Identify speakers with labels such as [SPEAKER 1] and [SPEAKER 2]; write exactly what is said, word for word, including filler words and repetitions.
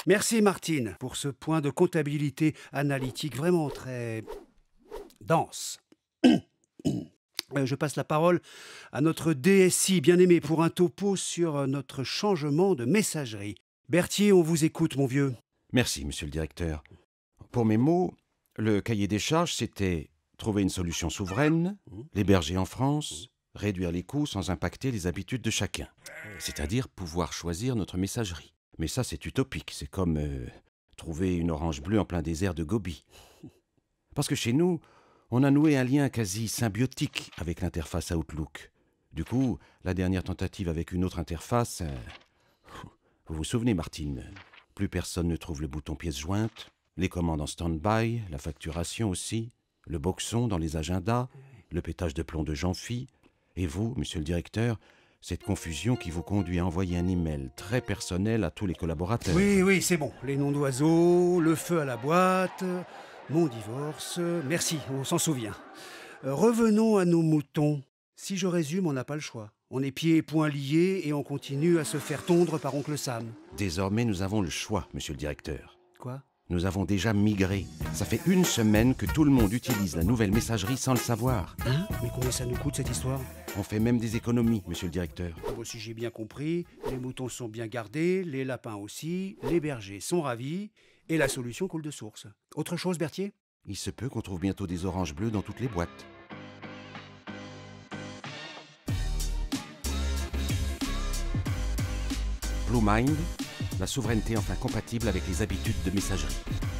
[SPEAKER 1] Merci Martine pour ce point de comptabilité analytique vraiment très dense. Euh, Je passe la parole à notre D S I bien-aimé pour un topo sur notre changement de messagerie. Berthier, on vous écoute, mon vieux.
[SPEAKER 2] Merci, monsieur le directeur. Pour mes mots, le cahier des charges, c'était trouver une solution souveraine, l'héberger en France, réduire les coûts sans impacter les habitudes de chacun. C'est-à-dire pouvoir choisir notre messagerie. Mais ça, c'est utopique. C'est comme euh, trouver une orange bleue en plein désert de Gobi. Parce que chez nous, on a noué un lien quasi symbiotique avec l'interface Outlook. Du coup, la dernière tentative avec une autre interface... euh, Vous vous souvenez, Martine, plus personne ne trouve le bouton pièce jointe, les commandes en stand-by, la facturation aussi, le boxon dans les agendas, le pétage de plomb de Jean-Phi, et vous, monsieur le directeur, cette confusion qui vous conduit à envoyer un email très personnel à tous les collaborateurs.
[SPEAKER 1] Oui, oui, c'est bon. Les noms d'oiseaux, le feu à la boîte, mon divorce. Merci, on s'en souvient. Euh, revenons à nos moutons. Si je résume, on n'a pas le choix. On est pieds et poings liés et on continue à se faire tondre par oncle Sam.
[SPEAKER 2] Désormais, nous avons le choix, monsieur le directeur.
[SPEAKER 1] Quoi?
[SPEAKER 2] Nous avons déjà migré. Ça fait une semaine que tout le monde utilise la nouvelle messagerie sans le savoir.
[SPEAKER 1] Hein? Mais combien ça nous coûte cette histoire?
[SPEAKER 2] On fait même des économies, monsieur le directeur.
[SPEAKER 1] Ah bon, si j'ai bien compris, les moutons sont bien gardés, les lapins aussi, les bergers sont ravis, et la solution coule de source. Autre chose, Berthier?
[SPEAKER 2] Il se peut qu'on trouve bientôt des oranges bleues dans toutes les boîtes. Blue Mind, la souveraineté enfin compatible avec les habitudes de messagerie.